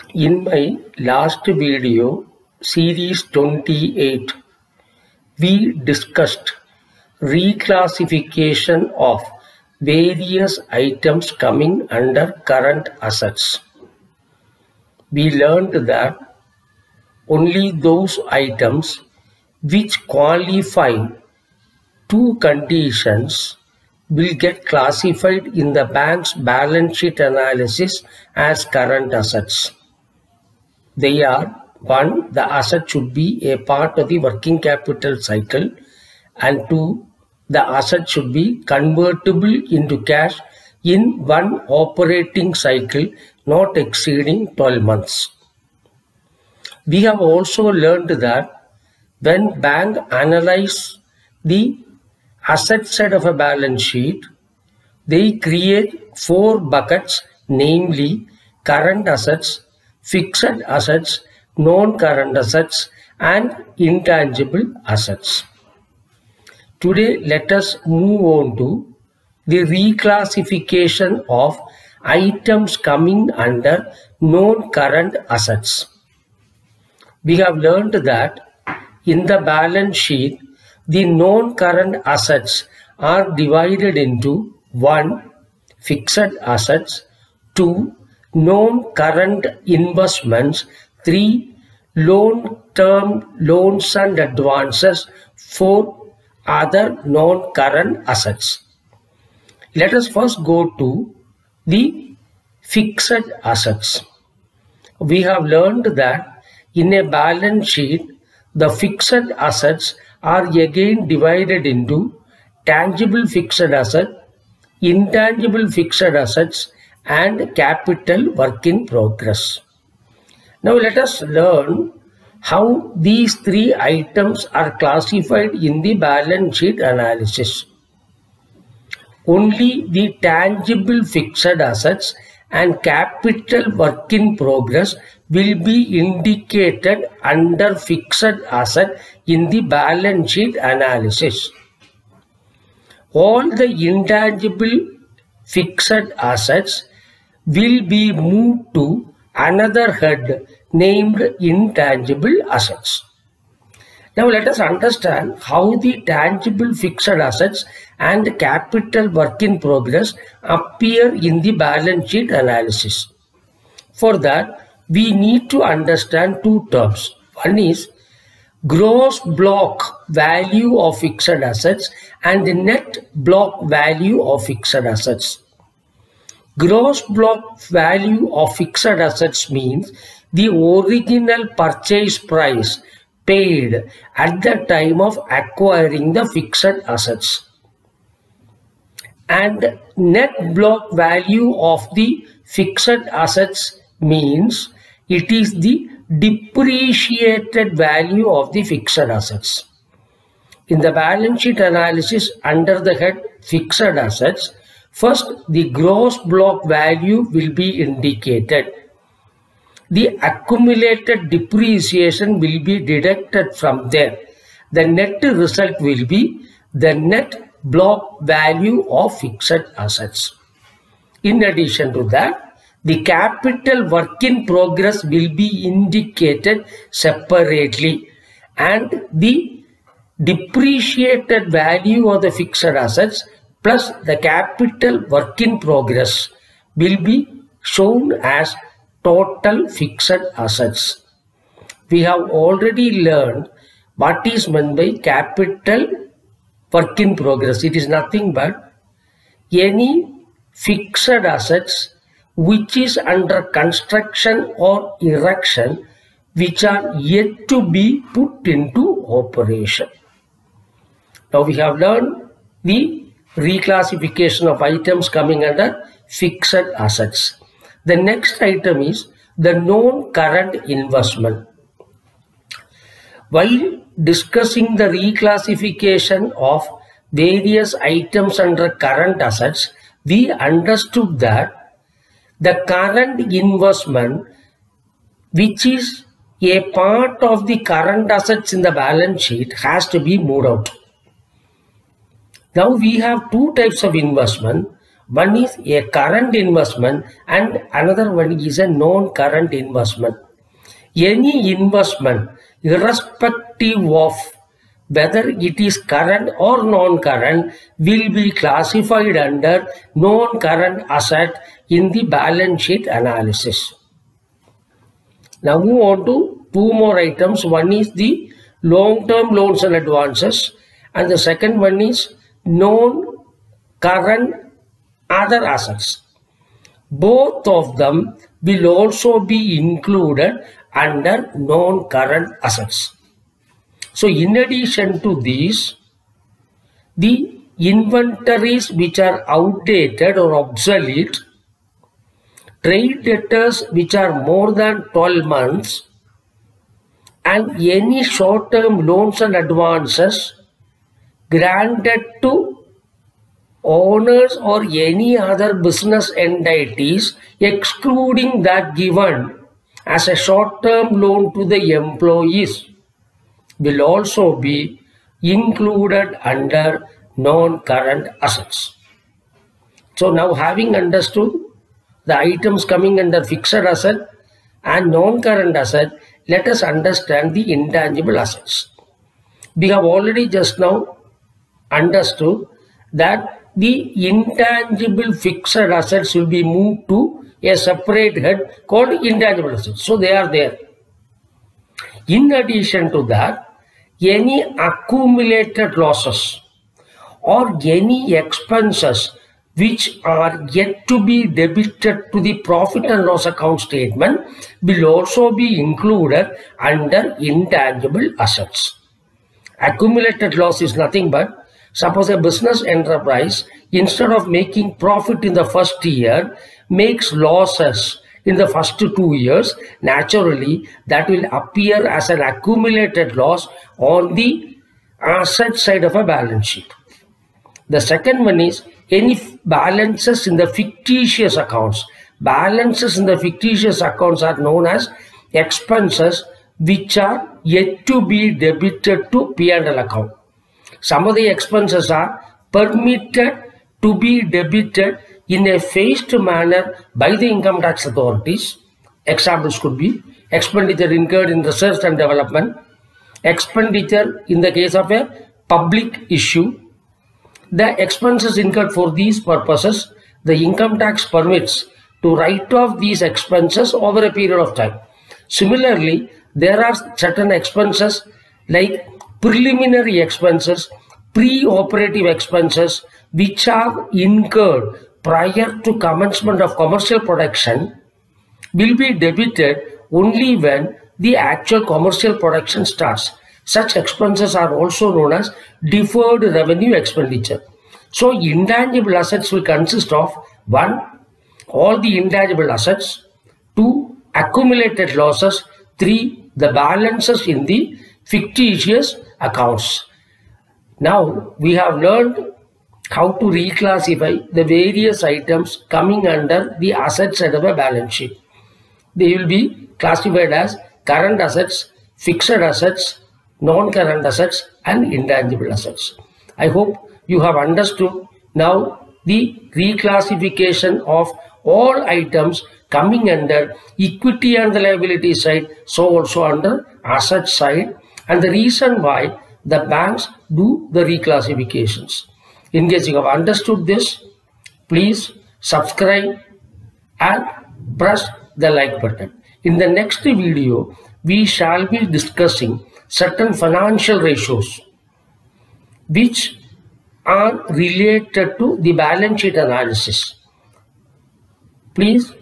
In my last video, series 28, we discussed reclassification of various items coming under current assets. We learned that only those items which qualify two conditions will get classified in the bank's balance sheet analysis as current assets. They are: 1. The asset should be a part of the working capital cycle, and 2. The asset should be convertible into cash in one operating cycle not exceeding 12 months. We have also learned that when bank analyze the asset side of a balance sheet, they create 4 buckets, namely current assets, fixed assets, non-current assets, and intangible assets. Today, let us move on to the reclassification of items coming under non-current assets. We have learned that in the balance sheet, the non-current assets are divided into 1. Fixed assets, 2. Non-current investments, 3. Long-term loans and advances, 4. Other non-current assets. Let us first go to the fixed assets. We have learned that in a balance sheet, the fixed assets are again divided into tangible fixed asset, intangible fixed assets, and capital work in progress. Now let us learn how these 3 items are classified in the balance sheet analysis. Only the tangible fixed assets and capital work in progress will be indicated under fixed asset in the balance sheet analysis. All the intangible fixed assets will be moved to another head named intangible assets. Now let us understand how the tangible fixed assets and capital work in progress appear in the balance sheet analysis. For that, we need to understand 2 terms. One is gross block value of fixed assets and net block value of fixed assets. Gross block value of fixed assets means the original purchase price paid at the time of acquiring the fixed assets. And net block value of the fixed assets means it is the depreciated value of the fixed assets. In the balance sheet analysis under the head fixed assets, first the gross block value will be indicated. The accumulated depreciation will be deducted from there. The net result will be the net block value of fixed assets. In addition to that, the capital work in progress will be indicated separately, and the depreciated value of the fixed assets plus the capital work in progress will be shown as total fixed assets. We have already learned what is meant by capital work in progress. It is nothing but any fixed assets which is under construction or erection which are yet to be put into operation. Now we have learned the reclassification of items coming under fixed assets. The next item is the non-current investment. While discussing the reclassification of various items under current assets, we understood that the current investment, which is a part of the current assets in the balance sheet, has to be moved out. Now we have 2 types of investment. One is a current investment and another one is a non-current investment. Any investment, irrespective of whether it is current or non-current, will be classified under non-current asset in the balance sheet analysis. Now move on to two more items. One is the long-term loans and advances, and the second one is non-current other assets. Both of them will also be included under non-current assets. So in addition to these, the inventories which are outdated or obsolete, trade debtors which are more than 12 months, and any short-term loans and advances granted to owners or any other business entities, excluding that given as a short-term loan to the employees, will also be included under non-current assets. So now, having understood the items coming under fixed asset and non-current asset, let us understand the intangible assets. We have already just now understood that the intangible fixed assets will be moved to a separate head called intangible assets. So they are there. In addition to that, any accumulated losses or any expenses which are yet to be debited to the profit and loss account statement will also be included under intangible assets. Accumulated loss is nothing but, suppose a business enterprise, instead of making profit in the first year, makes losses in the first 2 years, naturally that will appear as an accumulated loss on the asset side of a balance sheet. The second one is any balances in the fictitious accounts. Balances in the fictitious accounts are known as expenses which are yet to be debited to P&L account. Some of the expenses are permitted to be debited in a phased manner by the income tax authorities. Examples could be expenditure incurred in research and development, expenditure in the case of a public issue. The expenses incurred for these purposes, the income tax permits to write off these expenses over a period of time. Similarly, there are certain expenses like preliminary expenses, pre-operative expenses which are incurred prior to commencement of commercial production will be debited only when the actual commercial production starts. Such expenses are also known as deferred revenue expenditure. So intangible assets will consist of 1. All the intangible assets, 2. Accumulated losses, 3. The balances in the fictitious accounts. Now we have learned how to reclassify the various items coming under the asset side of a balance sheet. They will be classified as current assets, fixed assets, non-current assets and intangible assets. I hope you have understood now the reclassification of all items coming under equity and the liability side, so also under asset side, and the reason why the banks do the reclassifications. In case you have understood this, please subscribe and press the like button. In the next video, we shall be discussing certain financial ratios which are related to the balance sheet analysis. Please